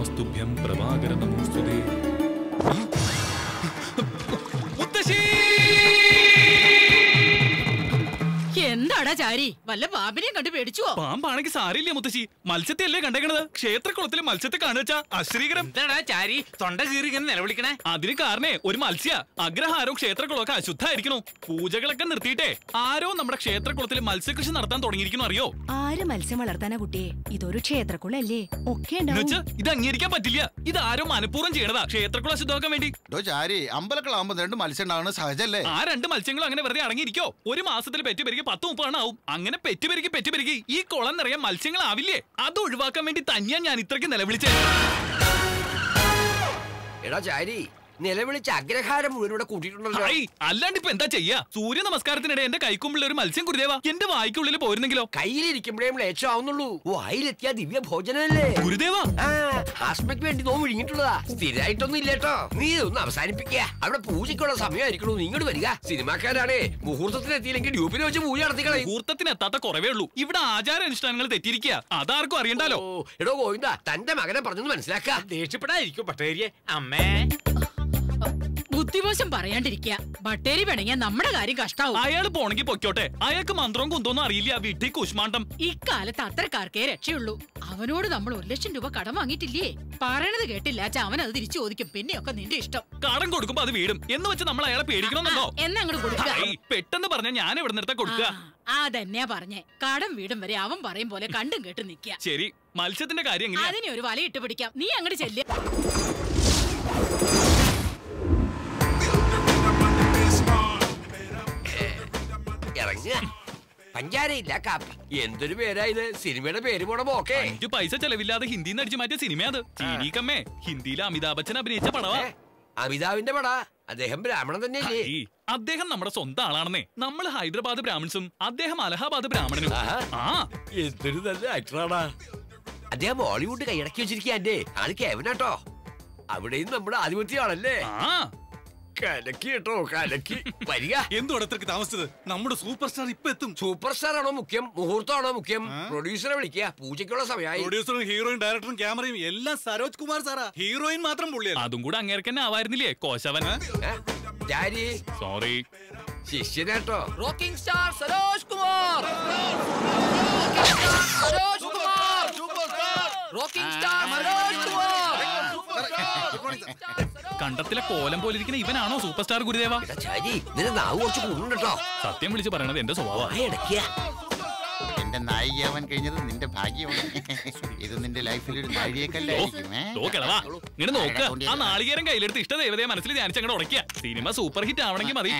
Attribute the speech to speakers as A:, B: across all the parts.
A: നമസ്തുഭ്യം പ്രഭാകര നമോസ്തുതേ.
B: എന്താടാ ചാരി, വല്ല പാമ്പിനെയും കണ്ടു പേടിച്ചുവോ?
A: പാമ്പാണെങ്കിൽ സാരില്ല മുത്തശ്ശി, മത്സ്യത്തെ അല്ലേ കണ്ടേക്കണത്. ക്ഷേത്രക്കുളത്തിലെ മത്സ്യത്തെ കാണുവച്ചാ അശ്രീകരം.
C: എന്താടാ ചാരി തൊണ്ട കീറി ഇങ്ങനെ നിലവിളിക്കണേ?
A: അതിന് കാരണേ ഒരു മത്സ്യ അഗ്രഹാരവും ക്ഷേത്രക്കുളമൊക്കെ അശുദ്ധായിരിക്കണു. പൂജകളൊക്കെ നിർത്തിയിട്ടേ ആരോ നമ്മുടെ ക്ഷേത്രക്കുളത്തിൽ മത്സ്യകൃഷി നടത്താൻ തുടങ്ങിയിരിക്കുന്നു. അറിയോ?
D: ആര് മത്സ്യം വളർത്താനാ കുട്ടിയെ? ഇതൊരു ക്ഷേത്രക്കുളല്ലേ, ഒക്കെ
A: ഇത് അംഗീകരിക്കാൻ പറ്റില്ല. ഇത് ആരോ മനഃപൂർവ്വം ചെയ്യണതാ ക്ഷേത്രക്കുളം ശുദ്ധമാക്കാൻ വേണ്ടി.
E: അമ്പലക്കുളാകുമ്പോ രണ്ട് മത്സ്യം ഉണ്ടാവുന്നത് സഹജല്ലേ?
A: ആ രണ്ട് മത്സ്യങ്ങളും അങ്ങനെ വെറുതെ അടങ്ങിയിരിക്കോ? ഒരു മാസത്തിൽ പെറ്റുപെരുകി 10-30 ആവും. അങ്ങനെ പെറ്റുപെരുകി ഈ കുളം നിറയെ മത്സ്യങ്ങളാവില്ലേ? അത് ഒഴിവാക്കാൻ വേണ്ടി തന്നെയാ ഞാൻ ഇത്രയ്ക്ക് നിലവിളിച്ചേ.
F: എടാ ചാരി, നിലവിളിച്ച അഗ്രഹാരം മുഴുവൻ ഇവിടെ കൂട്ടിയിട്ടുണ്ടല്ലോ.
A: അല്ലാണ്ട് ഇപ്പൊ എന്താ ചെയ്യാ? സൂര്യ നമസ്കാരത്തിനിടെ എന്റെ കൈക്കുമ്പിൾ ഒരു മത്സ്യം ഗുരുദേവ എന്റെ വായിക്കുള്ളിൽ പോയിരുന്നെങ്കിലോ?
F: കയ്യിലിരിക്കുമ്പോഴേ ലേശമാവുന്നുള്ളൂ. വായിലെത്തിയ ദിവ്യ ഭോജനല്ലേ
A: ഗുരുദേവ.
F: ആസ്മയ്ക്ക് വേണ്ടി നോ വിഴുങ്ങിട്ടുള്ളതാ. സ്ഥിരമായിട്ടൊന്നും ഇല്ലേട്ടോ. നീ ഒന്ന് അവസാനിപ്പിക്കുക. അവിടെ പൂജയ്ക്കുള്ള സമയമായിരിക്കണു. നീ ഇങ്ങോട്ട് വരിക. സിനിമാക്കാരാണേ മുഹൂർത്തത്തിനെത്തിയില്ലെങ്കിൽ ഡ്യൂപ്പിൽ വെച്ച് പൂജ നടത്തിക്കളെ.
A: മുഹൂർത്തത്തിനെത്താത്ത കുറവേ ഉള്ളൂ. ഇവിടെ ആചാരാനുഷ്ഠാനങ്ങൾ തെറ്റിയിരിക്കുക. അതാർക്കും അറിയണ്ടല്ലോ.
F: എടോ ഗോവിന്ദ, തന്റെ മകനെ പറഞ്ഞൊന്ന് മനസ്സിലാക്ക.
C: ദേഷ്യപ്പെടാതിരിക്കും പട്ടേരിയെ. അമ്മേ
B: ബുദ്ധിമോശം പറയാണ്ടിരിക്കുക. ബട്ടേരി വേണമെങ്കിൽ നമ്മുടെ കാര്യം കഷ്ടാവും.
A: അയാൾ പോണെങ്കിൽ പൊയ്ക്കോട്ടെ. അയാൾക്ക് മന്ത്രവും കുന്തോന്നും അറിയില്ല. വീട്ടിൽ കുഷ്മാണ്ടം.
B: ഇക്കാലത്ത് അത്രക്കാർക്കേ രക്ഷയുള്ളൂ. അവനോട് നമ്മൾ 1 ലക്ഷം രൂപ കടം വാങ്ങിയിട്ടില്ലേ? പറയണത് കേട്ടില്ല അവൻ അത് തിരിച്ചു ചോദിക്കും. പിന്നെയൊക്കെ നിന്റെ ഇഷ്ടം.
A: കടം കൊടുക്കുമ്പോ അത് വീടും എന്ന് വെച്ച് നമ്മൾ അയാളെ പേടിക്കണമെന്നോ?
B: എന്നാ അങ്ങോട്ട് കൊടുക്കുക.
A: പെട്ടെന്ന് പറഞ്ഞ ഞാൻ ഇവിടെ നിർത്താൻ കൊടുക്കുക.
B: അതന്നെയാ പറഞ്ഞേ. കടം വീടും വരെ അവൻ പറയും പോലെ കണ്ടും കേട്ടും നിൽക്കുക.
A: ശരി, മത്സ്യത്തിന്റെ കാര്യം
B: അതിനെ ഒരു വല ഇട്ട് പിടിക്കാം. നീ അങ്ങോട്ട് ചെല്ല്.
F: പഞ്ചാരയില്ല കാപ്പി. എന്തൊരു പേരായത്? സിനിമയുടെ പേര് പോണ പോക്കേ.
A: 5 പൈസ ചെലവില്ലാതെ ഹിന്ദിന്ന് അടിച്ചു മാറ്റിയ സിനിമയത്. ചീനീക്കമ്മേ ഹിന്ദിയിലെ അമിതാഭ് ബച്ചൻ അഭിനയിച്ച പടവാ.
F: അമിതാവിന്റെ പടാ? അദ്ദേഹം ബ്രാഹ്മണൻ തന്നെയല്ലേ?
A: അദ്ദേഹം നമ്മുടെ സ്വന്തം ആളാണെന്നേ. നമ്മൾ ഹൈദരാബാദ് ബ്രാഹ്മൺസും അദ്ദേഹം അലഹാബാദ് ബ്രാഹ്മണനും.
F: എന്തൊരു നല്ല ആക്ടറാണ് അദ്ദേഹം. ബോളിവുഡ് കൈയടക്കി വെച്ചിരിക്കേ. അത് കേവനാട്ടോ. അവിടെയും നമ്മുടെ ആധിപത്യമാണല്ലേ. കലക്കി കേട്ടോ, കലക്കി. വരിക.
G: എന്തുടത്തേക്ക് താമസിച്ചത്? നമ്മുടെ സൂപ്പർ സ്റ്റാർ ഇപ്പൊ എത്തും.
F: സൂപ്പർ സ്റ്റാർ ആണോ മുഖ്യം? മുഹൂർത്തമാണോ മുഖ്യം? പ്രൊഡ്യൂസറെ വിളിക്കുക. പൂജയ്ക്കുള്ള സമയമായി.
G: പ്രൊഡ്യൂസറും ഹീറോയും ഡയറക്ടറും ക്യാമറയും എല്ലാം സരോജ് കുമാർ സാറാ. ഹീറോയിൻ മാത്രം പുള്ളിയാണ്.
A: അതും കൂടെ അങ്ങേർക്ക് തന്നെ ആവായിരുന്നില്ലേ കോശവൻ? സോറി,
F: ശിഷ്യനാട്ടോ.
C: Rocking star Saroj Kumar. Rocking star Saroj Kumar.
A: കണ്ടത്തിലെ കോലം പോലിരിക്കുന്ന ഇവനാണോ സൂപ്പർ സ്റ്റാർ ഗുരുദേവ? സത്യം വിളിച്ച് പറയണത് എന്റെ സ്വഭാവം.
E: എന്റെ നായികയാവാൻ കഴിഞ്ഞത് നിന്റെ ഭാഗ്യമാണ്. ഇത് നിന്റെ ലൈഫിൽ ഒരു നാഴികക്കല്ലായിരിക്കും.
A: ഇങ്ങനെ നോക്ക. ആ നാളികേരം കയ്യിലെടുത്ത് ഇഷ്ടദേവതയെ മനസ്സിൽ ധ്യാനിച്ച് അങ്ങോട്ട് ഉടയ്ക്കുക. സിനിമ സൂപ്പർ ഹിറ്റ് ആവണമെങ്കിൽ മതി.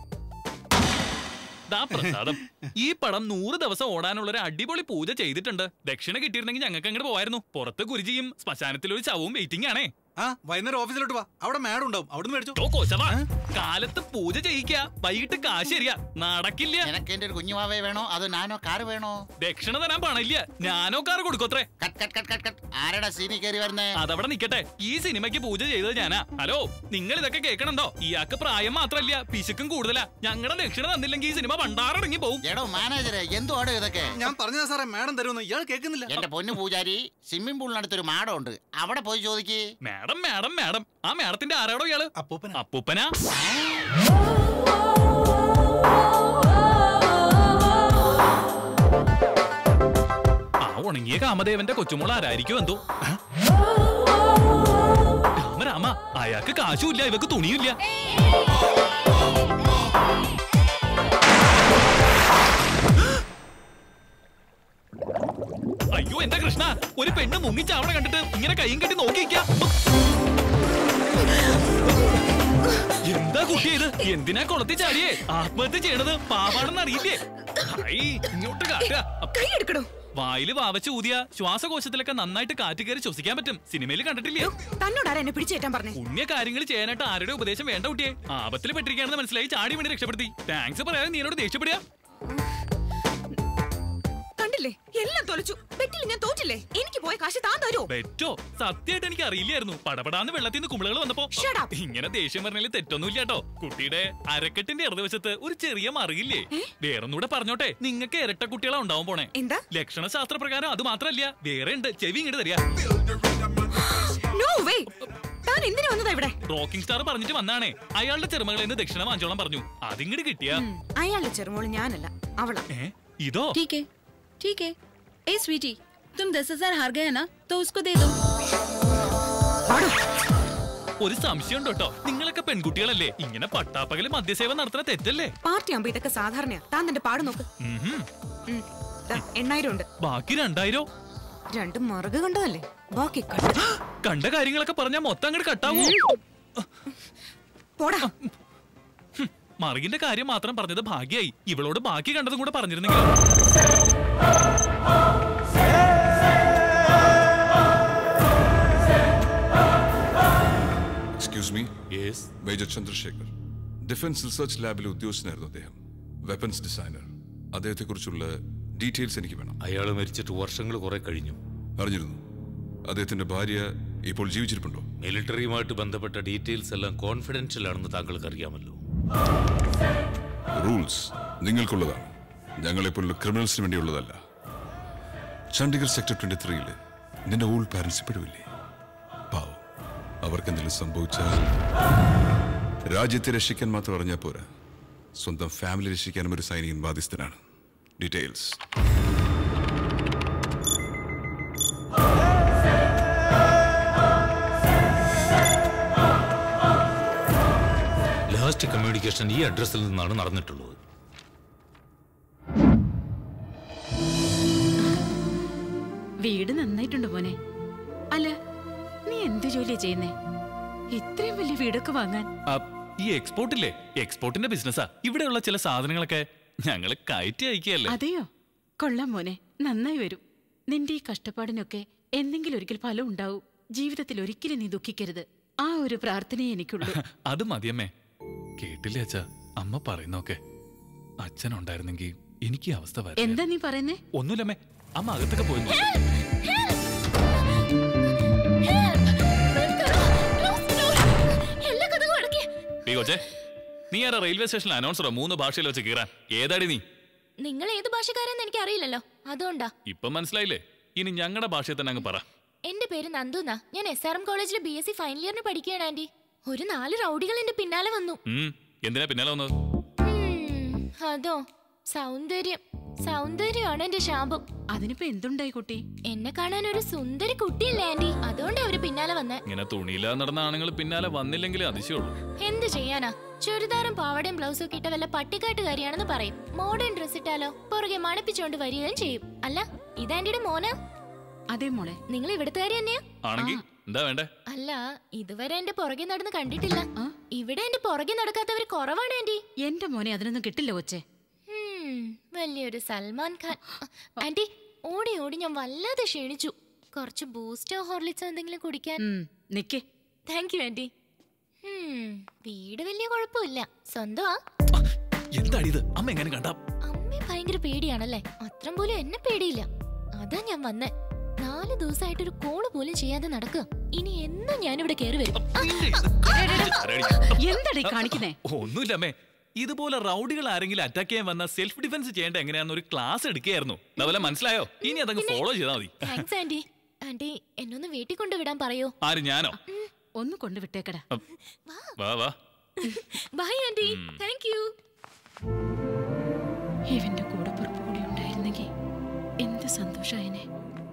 A: പ്രസാദം, ഈ പടം 100 ദിവസം ഓടാനുള്ള ഒരു അടിപൊളി പൂജ ചെയ്തിട്ടുണ്ട്. ദക്ഷിണ കിട്ടിയിരുന്നെങ്കിൽ ഞങ്ങൾക്ക് അങ്ങോട്ട് പോയായിരുന്നു. പുറത്ത് ഗുരുജിയും ശ്മശാനത്തിൽ ഒരു ശവവും വെയിറ്റിംഗ് ആണേ.
G: വൈകുന്നേരം ഓഫീസിലോട്ട് വാ. അവിടെ മാഡം ഉണ്ടാവും. അവിടുന്ന് മേടിച്ചു.
A: കാലത്ത് പൂജ ചെയ്യിക്കുക, വൈകിട്ട് കാശ് തരിക. നടക്കില്ല.
E: എനിക്ക് എന്റെ ഒരു കുഞ്ഞുമാവേ വേണോ അതോ നാനോ കാറ് വേണോ?
A: ദക്ഷിണ തരാൻ പണില്ല. ഞാനോ കാറ് കൊടുക്കത്രേ.
E: ആരടാ സീനി കയറി വരുന്നേ?
A: അതവിടെ നിക്കട്ടെ. ഈ സിനിമയ്ക്ക് പൂജ ചെയ്തത് ഞാനാ. ഹലോ, നിങ്ങൾ ഇതൊക്കെ കേൾക്കണുണ്ടോ? ഇയാൾക്ക് പ്രായം മാത്രല്ല, പിശുക്കും കൂടുതലാ. ഞങ്ങളുടെ ദക്ഷിണ തന്നില്ലെങ്കിൽ ഈ സിനിമ പണ്ടാറടങ്ങി പോകും.
E: എടോ മാനേജറെ, എന്തുവാടോ ഇതൊക്കെ?
G: ഞാൻ പറഞ്ഞതാ സാറേ, മാഡം തരുമെന്ന്. ഇയാൾ കേൾക്കുന്നില്ല.
E: എന്റെ പൊന്നു പൂജാരി, സ്വിമ്മിംഗ് പൂളിനടുത്തൊരു മാഡം ഉണ്ട്. അവിടെ പോയി ചോദിക്കേ.
A: Madam madam madam. ആ മാഡത്തിന്റെ ആരാടോ ഇയാള്? അപ്പൂപ്പനാ. ആ ഉണങ്ങിയ കാമദേവന്റെ കൊച്ചുമോൾ ആരായിരിക്കും എന്തോ. രാമ, അയാൾക്ക് കാശുമില്ല, ഇവക്ക് തുണിയില്ല. അയ്യോ എന്റെ കൃഷ്ണ, ഒരു പെണ്ണ് മുങ്ങിച്ചാവണ കണ്ടിട്ട് ഇങ്ങനെ കൈയും കെട്ടി നോക്കിക്ക. എന്താ കുട്ടിയത്? എന്തിനാ കുളത്തി ചാടിയേ? ആത്മഹത്യ ചെയ്യണത് പാവാണെന്ന് അറിയില്ലേ? ഇങ്ങോട്ട് കാട്ടുക. വായില് വാവച്ച് ഊതിയ ശ്വാസകോശത്തിലൊക്കെ നന്നായിട്ട് കാറ്റ് കയറി ശ്വസിക്കാൻ പറ്റും. സിനിമയിൽ കണ്ടിട്ടില്ലേ?
D: തന്നോടാരാ എന്നെ പിടിച്ചേറ്റാൻ പറഞ്ഞു?
A: പുണ്യ കാര്യങ്ങൾ ചെയ്യാനായിട്ട് ആരുടെ ഉപദേശം വേണ്ട കുട്ടിയെ. ആപത്തിൽ പെട്ടിരിക്കുകയാണെന്ന് മനസ്സിലായി ചാടി വേണ്ടി രക്ഷപ്പെടുത്തി. താങ്ക്സ് പറയാതെ നീ എന്നോട് ദേഷ്യപ്പെടുക.
D: എല്ലാം തോലച്ചു. ബെറ്റിൽ ഞാൻ തോറ്റില്ലേ? എനിക്ക് പോയ കാശ് താൻ തരോ?
A: ബെറ്റോ? സത്യമായിട്ട് എനിക്ക് അറിയില്ലായിരുന്നു. പടപടാന്ന് വെള്ളത്തിൽ നിന്ന് കുമിളകൾ വന്നപ്പോ. ഇങ്ങനെ ദേഷ്യം പറഞ്ഞാൽ തെറ്റൊന്നുമില്ല കേട്ടോ. കുട്ടിയുടെ അരക്കെട്ടിന്റെ ഇടതുവശത്ത് ഒരു ചെറിയ മറിയില്ലേ? വേറൊന്നുകൂടെ പറഞ്ഞോട്ടെ, നിങ്ങൾക്ക് ഇരട്ട കുട്ടികളാ ഉണ്ടാവാൻ പോണേ.
D: എന്താ?
A: ലക്ഷണ ശാസ്ത്ര പ്രകാരം അത് മാത്രല്ല, വേറെ ഉണ്ട്. ചെവി ഇങ്ങോട്ട് തരിക.
D: No way. താൻ എന്തിനാ വന്നതാ ഇവിടെ?
A: റോക്കിംഗ് സ്റ്റാർ പറഞ്ഞിട്ട് വന്നാണേ. അയാളുടെ ചെറുമകളിൽ നിന്ന് ദക്ഷിണ വാങ്ങിച്ചോളാൻ പറഞ്ഞു. അതിങ്ങോട്ട് കിട്ടിയാ.
D: അയാളുടെ ചെറുമോള് ഞാനല്ല, അവളാ.
A: ഇതോ?
H: ठीक है. ए स्वीटी, तुम 10,000 हार गए ना, तो उसको दे दो.
A: ഒരു സംശയം ഉണ്ടോ കേട്ടോ, നിങ്ങളൊക്കെ പെൺകുട്ടികളല്ലേ, ഇങ്ങനെ പട്ടാപ്പകല് മദ്യസേവ നടത്തുന്ന തെറ്റല്ലേ?
D: പാർട്ടി ആകുമ്പോ ഇതൊക്കെ സാധാരണയാ. താൻ തന്റെ പാട് നോക്ക്. 8,000 ഉണ്ട്.
A: ബാക്കി 2,000.
D: 2 മറുക കണ്ടതല്ലേ, ബാക്കി
A: കണ്ട കാര്യങ്ങളൊക്കെ പറഞ്ഞാ മൊത്തം അങ്ങോട്ട് കട്ടാവോ?
D: പോടാ.
A: മറുകിന്റെ കാര്യം മാത്രം പറഞ്ഞത് ഭാഗ്യായി. ഇവളോട് ബാക്കി കണ്ടതും കൂടെ പറഞ്ഞിരുന്നെങ്കിൽ.
I: Excuse me. Yes. Major Chandrasekhar, defence research ലാബിലെ ഉദ്യോഗസ്ഥനായിരുന്നു അദ്ദേഹം. Weapons designer. അദ്ദേഹത്തെ കുറിച്ചുള്ള ഡീറ്റെയിൽസ് എനിക്ക് വേണം.
J: അയാൾ മരിച്ചിട്ട് വർഷങ്ങൾ കുറെ കഴിഞ്ഞു.
I: അറിഞ്ഞിരുന്നു. അദ്ദേഹത്തിന്റെ ഭാര്യ ഇപ്പോൾ ജീവിച്ചിരിപ്പുണ്ടോ?
J: മിലിറ്ററിയുമായിട്ട് ബന്ധപ്പെട്ട ഡീറ്റെയിൽസ് എല്ലാം കോൺഫിഡൻഷ്യൽ ആണെന്ന് താങ്കൾക്ക് അറിയാമല്ലോ.
I: റൂൾസ് നിങ്ങൾക്കുള്ളതാണ്, ഞങ്ങളെപ്പോലുള്ള ക്രിമിനൽസിന് വേണ്ടിയുള്ളതല്ല. ചണ്ഡീഗഡ് സെക്ടർ 23-ല് നിന്റെ ഓൾഡ് പാരന്റ്സ് ഇപ്പോഴുമില്ലേ? പാവം, അവർക്കെന്തെങ്കിലും സംഭവിച്ചാൽ രാജ്യത്തെ രക്ഷിക്കാൻ മാത്രം അറിഞ്ഞാൽ പോരാ, സ്വന്തം ഫാമിലി രക്ഷിക്കാനും ഒരു സൈനികൻ ബാധ്യസ്ഥനാണ്. ഡീറ്റെയിൽസ്.
J: ലാസ്റ്റ് കമ്മ്യൂണിക്കേഷൻ ഈ അഡ്രസ്സിൽ നിന്നാണ് നടന്നിട്ടുള്ളത്.
B: വീട് നന്നായിട്ടുണ്ട് മോനെ. അല്ല, നീ എന്ത് ജോലിയാ ചെയ്യുന്നേ? ഇത്രയും വലിയ വീടൊക്കെ വാങ്ങാൻ?
A: ഈ എക്സ്പോർട്ടില്ലേ, എക്സ്പോർട്ടിന്റെ ബിസിനസ്സാ. ഇവിടെയുള്ള ചില സാധനങ്ങളൊക്കെ ഞങ്ങള് കയറ്റി അയക്കുകയല്ലേ.
B: അതെയോ? കൊള്ളാം മോനെ, നന്നായി വരും. നിന്റെ ഈ കഷ്ടപ്പാടിനൊക്കെ എന്തെങ്കിലും ഒരിക്കൽ ഫലം ഉണ്ടാവും. ജീവിതത്തിൽ ഒരിക്കലും നീ ദുഃഖിക്കരുത്. ആ ഒരു പ്രാർത്ഥനയെ എനിക്കുള്ളൂ.
A: അത് മതിയമ്മേ. കേട്ടില്ലേ അച്ഛാ അമ്മ പറയുന്നൊക്കെ? അച്ഛനുണ്ടായിരുന്നെങ്കിൽ എനിക്ക് ഈ അവസ്ഥ വരും.
B: എന്താ നീ പറയുന്നേ?
A: ഒന്നുമില്ലമ്മേ, അമ്മ അകത്തൊക്കെ പോയി. കൊച്ചേ, നീ ആരാ റെയിൽവേ സ്റ്റേഷനിൽ അനൗൺസറോ 3 ഭാഷയിൽ വെച്ച് കീറാൻ? ഏതാടി നീ?
K: നിങ്ങൾ ഏത് ഭാഷക്കാരെന്ന് എനിക്ക് അറിയില്ലല്ലോ, അതുകൊണ്ടാ.
A: ഇപ്പൊ മനസ്സിലായില്ലേ? ഇനി ഞങ്ങളുടെ ഭാഷയിൽ തന്നെ അങ്ങ് പറ.
K: എന്റെ പേര് നന്ദുന്നാ. ഞാൻ SRM കോളേജിലെ BSc ഫൈനൽ ഇയറിന് പഠിക്കുകയാണ് ആന്റി. ഒരു 4 റൗഡികൾ എന്റെ പിന്നാലെ വന്നു.
A: എന്തിനാ പിന്നാലെ വന്നത്?
K: അതോ, സൗന്ദര്യമാണ് എന്റെ ശാപം.
B: അതിനിപ്പോ എന്തുണ്ടായി കുട്ടി?
K: എന്നെ കാണാൻ ഒരു സുന്ദരി കുട്ടിയല്ലേ ആന്റി, അതുകൊണ്ട് അവര് പിന്നാലെ വന്നേ.
A: ഇങ്ങനെ തുണിയില്ലാതെ നടന്ന ആണുങ്ങൾ പിന്നാലെ വന്നില്ലെങ്കിൽ അതിശയുള്ളൂ.
K: എന്ത് ചെയ്യാനാ? ചുരിദാറും പാവടയും ബ്ലൗസും ഒക്കെ ഇട്ട വല്ല പട്ടിക്കാട്ടുകാരിയാണെന്ന് പറയും. മോഡേൺ ഡ്രസ് ഇട്ടാലോ പുറകെ മണപ്പിച്ചോണ്ട് വരികയും ചെയ്യും. അല്ല, ഇതാന്റിയുടെ മോനാ?
B: അതെ മോളെ.
K: നിങ്ങൾ ഇവിടുത്തുകാരി തന്നെയാ?
A: എന്താ വേണ്ടേ?
K: അല്ല, ഇതുവരെ എന്റെ പുറകെ നടന്ന് കണ്ടിട്ടില്ല. ഇവിടെ എന്റെ പുറകെ നടക്കാത്തവര് കുറവാണ് ആന്റി.
B: എന്റെ മോനെ അതിനൊന്നും കിട്ടില്ല കൊച്ചേ.
K: വലിയൊരു സൽമാൻ ഖാൻ. ആന്റി, ഓടി ഓടി ഞാൻ വല്ലാതെ ക്ഷീണിച്ചു. കുറച്ച് ബൂസ്റ്റോ ഹോർലിക്സോ എന്തെങ്കിലും കുടിക്കാൻ.
B: നിക്കേ.
K: Thank you aunty. വീട് വലിയ കുഴപ്പമില്ല, സ്വന്തമാ.
A: എന്താണിത്? അമ്മ എങ്ങനെ കണ്ടാ?
K: അമ്മ ഭയങ്കര പേടിയാണല്ലേ? അത്രം പോലും എന്നെ പേടിയില്ല. അതാ ഞാൻ വന്നേ. 4 ദിവസമായിട്ട് ഒരു കോള് പോലും ചെയ്യാതെ നടക്കുക. ഇനി എന്നും ഞാനിവിടെ കയറി വരും.
B: എന്താടി കാണിക്കുന്നേ?
A: ഒന്നുമില്ലമ്മേ, ഇതുപോലെ റൗഡികൾ ആരെങ്കിലും അറ്റാക്ക് ചെയ്യാൻ വന്ന സെൽഫ് ഡിഫൻസ് ചെയ്യേണ്ട എങ്ങനെയാന്ന് ഒരു ക്ലാസ് എടുക്കുകയായിരുന്നു. അതുപോലെ മനസ്സിലായോ? ഇനി അതങ്ങ് ഫോളോ ചെയ്താൽ മതി.
K: Thanks anti. ആന്റി, എന്നൊന്ന് വീട്ടിൽ കൊണ്ടുവിടാൻ പറയോ?
A: ആര്, ഞാനോ?
B: ഒന്ന് കൊണ്ടുവിട്ടേക്കടാ.
A: വാ വാ.
K: Bye aunty. Thank you.
B: ഇവന്റെ കൂടെ പുറപ്പുകൂടി ഉണ്ടായിരുന്നെങ്കിൽ എന്ത് സന്തോഷായനെ.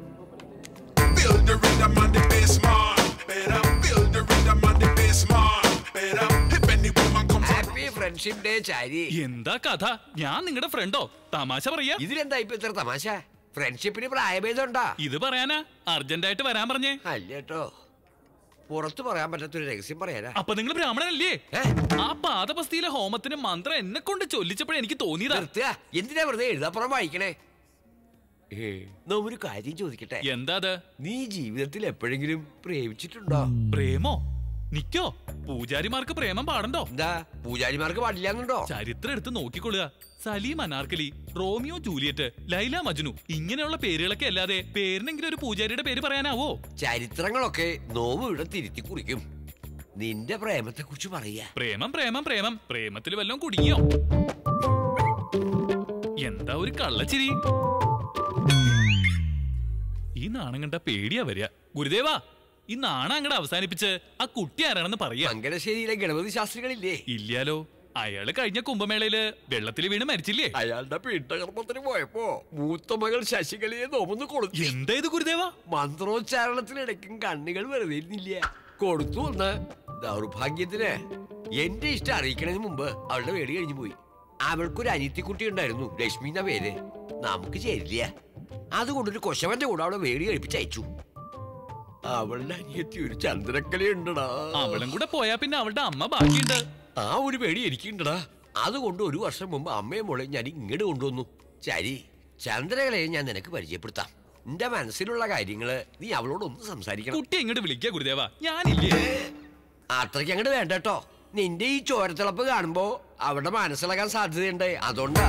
A: എന്താ കഥ? ഞാൻ നിങ്ങളുടെ ഫ്രണ്ടോ? തമാശ പറയാ.
F: ഇതിലെന്താ ഇപ്പൊ ഇത്ര തമാശ? ഫ്രണ്ട്ഷിപ്പിന് പ്രായഭേദമുണ്ടാ?
A: ഇത് പറയാനാ അർജന്റായിട്ട് വരാൻ പറഞ്ഞേ?
F: അല്ലേട്ടോ, പുറത്ത് പറയാൻ പറ്റാത്തൊരു രഹസ്യം പറയാനാ.
A: അപ്പൊ നിങ്ങൾ ബ്രാഹ്മണനല്ലേ? ആ പാദപസ്തിയിലെ ഹോമത്തിന് മന്ത്രം എന്നെ കൊണ്ട് ചൊല്ലിച്ചപ്പോഴേ എനിക്ക് തോന്നിയതാ.
F: എന്തിനാ വെറുതെ എഴുതാപ്പുറം വായിക്കണേ? ഒരു കാര്യം ചോദിക്കട്ടെ.
A: എന്താ?
F: നീ ജീവിതത്തിൽ എപ്പോഴെങ്കിലും പ്രേമിച്ചിട്ടുണ്ടോ?
A: പ്രേമോ? നിക്കോ? പൂജാരിമാർക്ക് പ്രേമം പാടണ്ടോ?
F: എന്താ പൂജാരിമാർക്ക് പാടില്ലാന്നുണ്ടോ?
A: ചരിത്രം എടുത്ത് നോക്കിക്കൊള്ളുക. സലീം അനാർക്കലി, റോമിയോ ജൂലിയറ്റ്, ലൈല മജ്നു, ഇങ്ങനെയുള്ള പേരുകളൊക്കെ അല്ലാതെ പേരിനെങ്കിലും ഒരു പൂജാരിയുടെ പേര് പറയാനാവോ?
F: ചരിത്രങ്ങളൊക്കെ നോവ് ഇവിടെ തിരുത്തി കുറിക്കും. നിന്റെ പ്രേമത്തെ കുറിച്ച് പറയാ.
A: പ്രേമം പ്രേമം പ്രേമം. പ്രേമത്തിൽ വല്ലതും കുടുങ്ങിയോ? എന്താ ഒരു കള്ളച്ചിരി? ഈ നാണം കണ്ട പേടിയാ വരിക. ഗുരുദേവാ, ഈ നാണ അങ്ങടെ അവസാനിപ്പിച്ച് ആ കുട്ടി ആരാണെന്ന് പറയാ.
F: മംഗലശ്ശേരിയിലെ ഗണപതി ശാസ്ത്രികളില്ലേ?
A: ഇല്ലാലോ. അയാള് കഴിഞ്ഞ കുംഭമേളയില് വെള്ളത്തിൽ വീണ് മരിച്ചില്ലേ?
F: അയാളുടെ പീഠകർമ്മത്തിന് പോയപ്പോ മൂത്ത മകൾ ശശികലയെ നോമൊന്ന് കൊടുത്തു.
A: എന്താ ഇത് ഗുരുദേവ?
F: മന്ത്രോച്ചാരണത്തിനിടയ്ക്കും കണ്ണുകൾ വെറുതെ ഇരുന്നില്ല, കൊടുത്തു. ഒന്ന് ദൗർഭാഗ്യത്തിന് എന്റെ ഇഷ്ടം അറിയിക്കണതിന് മുമ്പ് അവളുടെ വേടി കഴിഞ്ഞു പോയി. അവൾക്കൊരു അനിയത്തിക്കുട്ടി ഉണ്ടായിരുന്നു, ലക്ഷ്മി എന്ന പേര്. നമുക്ക് ചേരില്ല, അതുകൊണ്ടൊരു കൊശവന്റെ കൂടെ അവളെ വേടി കഴിപ്പിച്ചയച്ചു. അവളുടെ അനിയത്തി ഒരു ചന്ദ്രക്കലയുണ്ടടാ.
A: അവളും കൂടെ പോയാ പിന്നെ അവളുടെ അമ്മ ബാക്കിയുണ്ട്.
F: ആ ഒരു പേടി എനിക്കുണ്ടടാ. അതുകൊണ്ട് ഒരു വർഷം മുമ്പ് അമ്മയെ മോളെ ഞാൻ ഇങ്ങോട്ട് കൊണ്ടുവന്നു. ശരി, ചന്ദ്രകലയെ ഞാൻ നിനക്ക് പരിചയപ്പെടുത്താം. എന്റെ മനസ്സിലുള്ള കാര്യങ്ങള് നീ അവളോടൊന്ന് സംസാരിക്കണം.
A: കുട്ടി ഇങ്ങോട്ട് വിളിക്കുക ഗുരുദേവ, ഞാനില്ലേ.
F: അത്രയ്ക്ക് അങ്ങോട്ട് വേണ്ട കേട്ടോ. നിന്റെ ഈ ചോരത്തിളപ്പ് കാണുമ്പോ അവളുടെ മനസ്സിലാക്കാൻ സാധ്യതയുണ്ട്, അതുകൊണ്ടാ.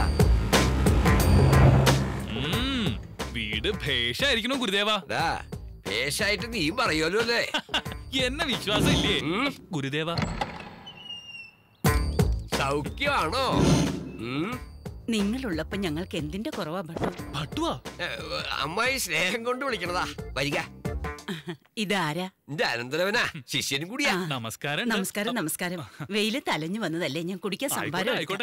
A: വീട് ഭേഷായിരിക്കണോ ഗുരുദേവ?
F: ഭേഷായിട്ട് നീ പറയുമല്ലോ അല്ലേ?
A: എന്നെ വിശ്വാസം ഇല്ലേ ഗുരുദേവ?
F: സൗഖ്യമാണോ?
L: നിങ്ങളുള്ളപ്പോ ഞങ്ങൾക്ക് എന്തിന്റെ കുറവാ ഭട്ടു?
A: ഭട്ടുവാ?
F: അമ്മായി സ്നേഹം കൊണ്ട് വിളിക്കണതാ. വരിക.
L: ഇതാരാ?
F: എന്റെ അനന്തരവനാ, ശിഷ്യനും കൂടിയാ.
A: നമസ്കാരം.
L: നമസ്കാരം നമസ്കാരം. വെയില് തലഞ്ഞു വന്നതല്ലേ, ഞാൻ കുടിക്കാൻ സംഭാരം.
A: ആയിക്കോട്ടെ.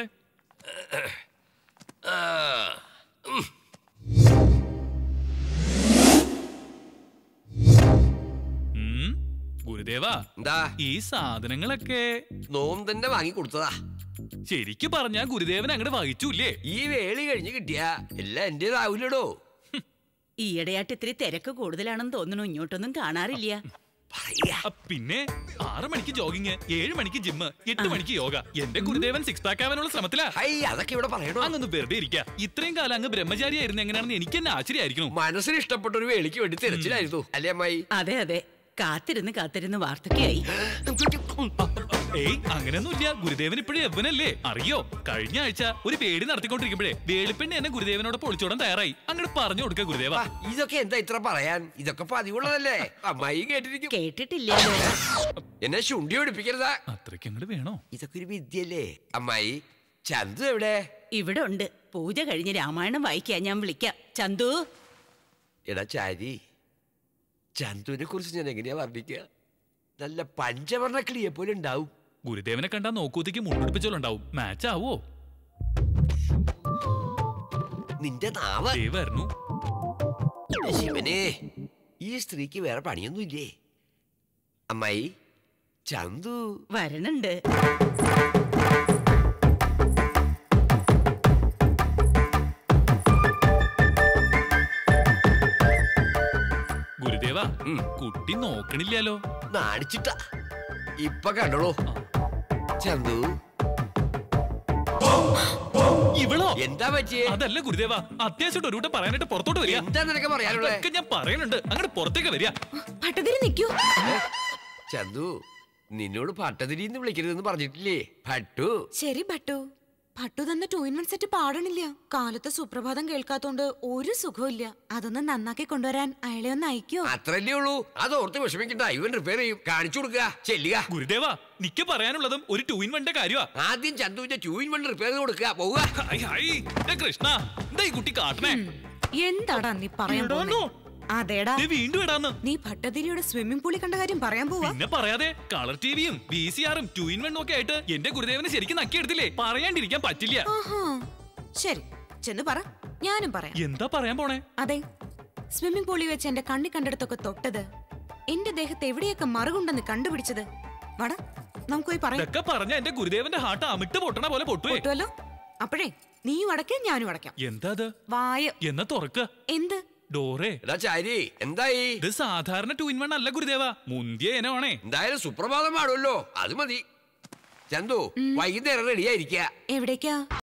A: ഗുരുദേവ,
F: എന്താ
A: ഈ സാധനങ്ങളൊക്കെ
F: നോം തന്നെ വാങ്ങി കൊടുത്തതാ.
A: ശരിക്ക് പറഞ്ഞാ ഗുരുദേവൻ അങ്ങോട്ട് വഹിച്ചൂല്ലേ?
F: ഈ വേളി കഴിഞ്ഞ് കിട്ടിയാ എല്ലാം എന്റേതാവൂലടോ.
L: ഈയിടെയായിട്ട് ഇത്തിരി തിരക്ക് കൂടുതലാണെന്ന് തോന്നുന്നു, ഇങ്ങോട്ടൊന്നും കാണാറില്ല.
A: പിന്നെ 6 മണിക്ക് ജോഗിങ്, 7 മണിക്ക് ജിമ്മ്, 8 മണിക്ക് യോഗ. എന്റെ ഗുരുദേവൻ 6 പാക്ക് ആവാനുള്ള ശ്രമത്തിലാ.
F: അതൊക്കെ ഇവിടെ പറയണോ?
A: അങ്ങൊന്ന് വെറുതെ ഇരിക്കുക. ഇത്രയും കാലം അങ്ങ് ബ്രഹ്മചാരിയായിരുന്നു എങ്ങനെയാണെന്ന് എനിക്ക് തന്നെ ആശ്ചര്യമായിരിക്കണം.
F: മനസ്സിന് ഇഷ്ടപ്പെട്ട ഒരു വേളിക്ക് വേണ്ടി തിരച്ചിലായിരുന്നു അല്ലേ അമ്മായി?
L: അതെ അതെ, കാത്തിരുന്ന് വാർത്തക്കായി.
A: ഏയ് അങ്ങനെയൊന്നുമില്ല. ഗുരുദേവൻ ഇപ്പോഴും യവനല്ലേ, അറിയോ? കഴിഞ്ഞ ആഴ്ച ഒരു പേടി നടത്തിക്കൊണ്ടിരിക്കുമ്പോഴേ വേളിപ്പെണ്ണി എന്നെ ഗുരുദേവനോട് പൊളിച്ചോടാൻ തയ്യാറായി. അങ്ങോട്ട് പറഞ്ഞു കൊടുക്ക ഗുരുദേവ.
F: ഇതൊക്കെ എന്താ ഇത്ര പറയാൻ? ഇതൊക്കെ പതിവുള്ളതല്ലേ? അമ്മായി കേട്ടിരിക്കും.
L: കേട്ടിട്ടില്ല.
F: എന്നെ ശുണ്ടി ഒടിപ്പിക്കരുതാ.
A: അത്രയ്ക്ക് അങ്ങോട്ട് വേണോ?
F: ഇതൊക്കെ ഒരു വിദ്യല്ലേ അമ്മായി. ചന്തു എവിടെ?
L: ഇവിടെ ഉണ്ട്. പൂജ കഴിഞ്ഞ് രാമായണം വായിക്കാൻ ഞാൻ വിളിക്കാം. ചന്തു.
F: എടാ ചാരി, ചന്തുവിനെ കുറിച്ച് ഞാൻ എങ്ങനെയാ വർണ്ണിക്കുക? നല്ല പഞ്ചവർണ്ണ കിളിയെ പോലെ ഉണ്ടാവും.
A: ഗുരുദേവനെ കണ്ടാ നോക്കൂത്തേക്ക് മുണ്ടെടുപ്പിച്ചോളുണ്ടാവും. മാച്ച് ആവോ?
F: നിന്റെ നാവ്
A: വരുന്നു.
F: ശിവനെ, ഈ സ്ത്രീക്ക് വേറെ പണിയൊന്നുമില്ലേ? അമ്മായി, ചന്തു
L: വരണുണ്ട്.
A: ഗുരുദേവ, കുട്ടി നോക്കണില്ലല്ലോ.
F: നാണിച്ചിട്ട ഇപ്പൊ കണ്ടോളൂ. ചന്തു
A: ഇവളോ?
F: എന്താ പറ്റിയേ?
A: അതല്ല ഗുരുദേവ, അത്യാവശ്യമായിട്ട് ഒരു കൂട്ടം പറയാനായിട്ട് പുറത്തോട്ട് വരിക.
F: എന്താ നിനക്ക് പറയാനുള്ളത്?
A: ഞാൻ പറയുന്നുണ്ട്, അങ്ങോട്ട് പുറത്തേക്ക് വരിക.
D: ഭട്ടതിരി നിൽക്കൂ.
F: ചന്തു, നിന്നോട് ഭട്ടതിരിന്ന് വിളിക്കരുതെന്ന് പറഞ്ഞിട്ടില്ലേ? ഭട്ടു.
D: ശരി ഭട്ടു. ഭട്ടു തന്നെ 2-in-1 സെറ്റ് പാടണില്ല. കാലത്ത് സുപ്രഭാതം കേൾക്കാത്തോണ്ട് ഒരു സുഖമില്ല. അതൊന്ന് നന്നാക്കി കൊണ്ടുവരാൻ അയാളെ ഒന്ന് അയക്കോ?
F: അത്രല്ലേ ഉള്ളൂ. അതോർത്ത് വിഷമിക്കണ്ട, ഇവൻ റിപ്പയർ ചെയ്യും. കാണിച്ചു കൊടുക്കുക. ചെല്ലുക.
A: ഗുരുദേവ, നിക്ക് പറയാനുള്ളതും ഒരു 2-in-1 കാര്യമാ.
F: ആദ്യം ചന്തുവിന്റെ 2-in-1 റിപ്പയർ ചെയ്ത് കൊടുക്കുക. പോവുക.
A: കൃഷ്ണ, എന്താ ഈ കുട്ടി കാട്ടണേ?
D: എന്താടാ നീ പറയാൻ പോകുന്നേ? അതേടാ,
A: വീണ്ടും ഇടാന്ന്.
D: നീ ഭട്ടതിരിയുടെ സ്വിമ്മിംഗ് പൂളിൽ കണ്ട കാര്യം പറയാൻ പോവാ?
A: പിന്നെ പറയാതെ, കളർ ടിവിയും VCR-ഉം 2-in-1 ഒക്കെ ആയിട്ട് എന്റെ ഗുരുദേവനെ ശരിക്കും നക്കിയെടുത്തില്ലേ? പറയാണ്ടിരിക്കാൻ പറ്റില്ല.
D: ശരി, ചെന്ന് പറ, ഞാനും പറയാം.
A: എന്താ പറയാൻ പോണേ?
D: അതെ, സ്വിമ്മിംഗ് പൂളിൽ വെച്ച് എന്റെ കണ്ണി കണ്ടെടുത്തൊക്കെ തൊട്ടത്, എന്റെ ദേഹത്ത് എവിടെയൊക്കെ മറുകുണ്ടെന്ന് കണ്ടുപിടിച്ചത്. വട, നമുക്ക് പോയി പറയാം.
A: ഇതൊക്കെ പറഞ്ഞ എന്റെ ഗുരുദേവന്റെ ഹാർട്ട് അമിട്ട് പൊട്ടണ പോലെ പൊട്ടുവല്ലോ.
D: അപ്പോഴേ നീയും അടയ്ക്കാം, ഞാനും അടയ്ക്കാം.
A: എന്താ അത്?
D: വായ.
A: എന്നാ തുറക്ക.
D: എന്ത്?
A: ഡോറേ.
F: എന്തായി?
A: ഇത് സാധാരണ 2-in-1 അല്ല ഗുരുദേവ, മുന്തിയ ഇനമാണേ.
F: എന്തായാലും സുപ്രഭാതം പാടുമല്ലോ, അത് മതി. ചന്തു, വൈകുന്നേരം റെഡിയായിരിക്കുക.
D: എവിടേക്കാ?